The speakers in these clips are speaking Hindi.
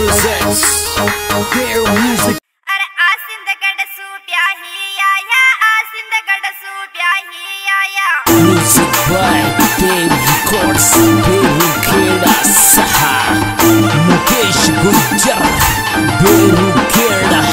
presents their music. अरे आसिंद गड़ सूट्या ही आया, आसिंद गड़ सूट्या ही आया। Music by Dave Records, Beru Kheda Saha, Mukesh Gujjar, Beru Kheda.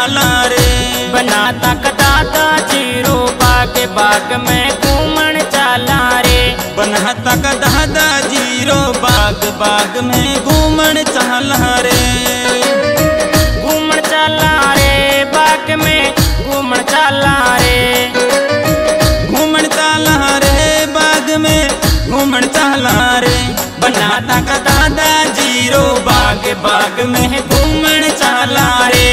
चाला रे। बनाता दादा जीरो बाग बाग में घूमन चाला रे। बनाता दादा जीरो बाग बाग में घूमन चाला रे। घूमन चाला रे बाग में घूमन चाला रे। घूमन चाला रे बाग में घूमन चाला रे। बनाता दादा जीरो बाग बाग में घूमन चाला रे।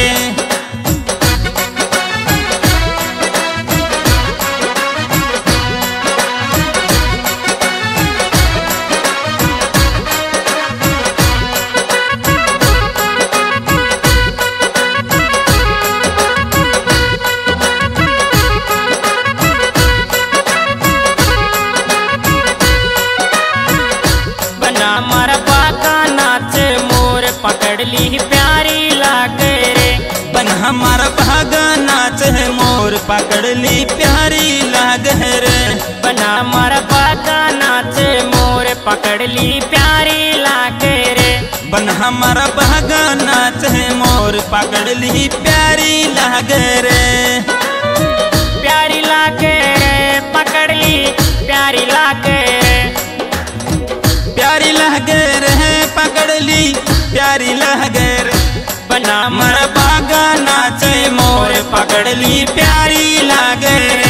हमारा बागा नाचे मोर पकड़ ली प्यारी लागे रे। बन हमारा बागा नाचे मोर पकड़ ली प्यारी लागे रे। बन हमारा बागा नाचे मोर पकड़ ली प्यारी लागे रे। बन हमारा बागा नाचे मोर पकड़ ली प्यारी लागे रे। प्यारी लागे रे पकड़ ली प्यारी लागे रे। प्यारी लगे रे पकड़ ली प्यारी लगे रे। बना हमारा बागा नाचे मोर पकड़ ली प्यारी लगे रे।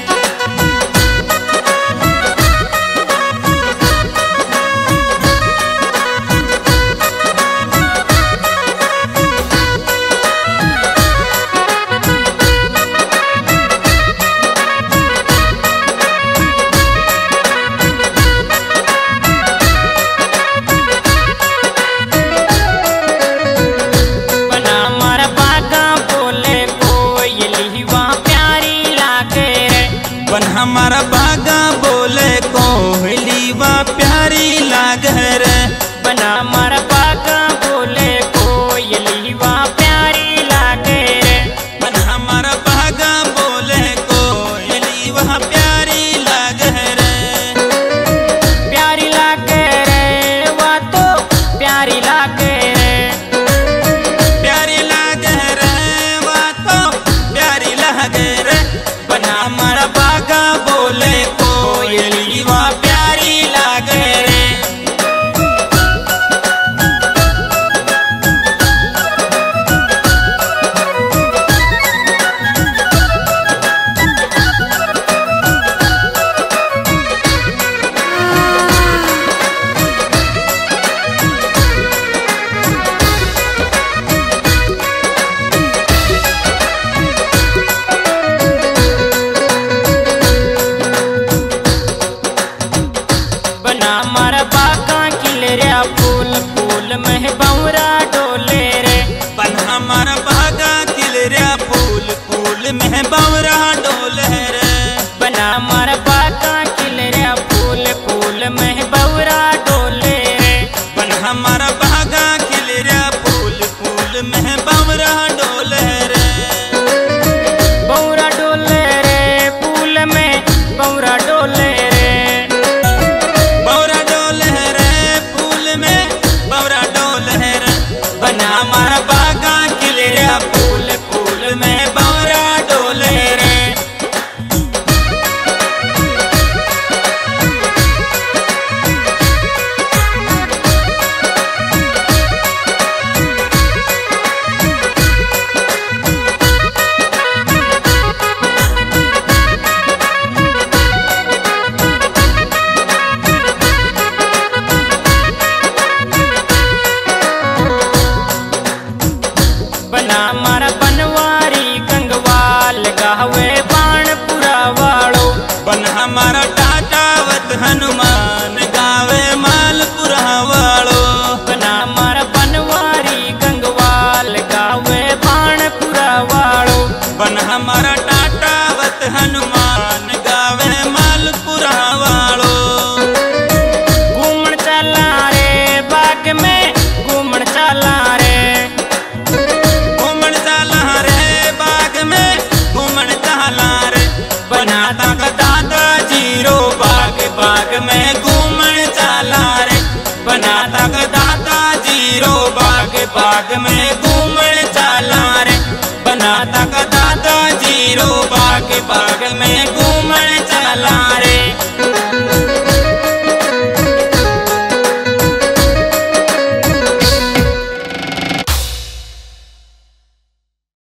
बन हमारा बागा बोले कोयली वा प्यारी लागे रे। बन हमारा बागा बोले कोयली वा प्यारी लागे रे। बन हमारा बागा बोले कोयली वा प्यारी लागे रे। प्यारी लागे रे वा तो प्यारी लागे रे। प्यारी लागे रे वा तो प्यारी लागे रे। बन हमारा बागा बोले कोयली वा प्यारी लागे रे। हमारा बागा खिलरिया फूल फूल में बौरा डोले रे। बन हमारा बागा खिलरिया फूल फूल में बौरा डोले रे। बन हमारा बागा खिलरिया फूल फूल में बौरा डोले रे। बन हमारा बागा खिलरिया फूल फूल में बौरा डोले रे। बौरा डोले रे फूल में बौरा डोले रे। बन हमारा बागा खिलरिया फूल फूल में बौरा डोले रे। बना हमारा बनवारी गंगवाल गावे बाणपुरा वालो। बन हमारा टाटावत हनुमान गावे मालपुरा वालो। बना हमारा बनवारी गंगवाल गावे बाणपुरा वालो। बन हमारा टाटावत हनुमान गावे मालपुरा वालो। घूमन चला रे बाग में घूमन चला रे। घूमन चला रे बाग में घूमन चला रे। बनाता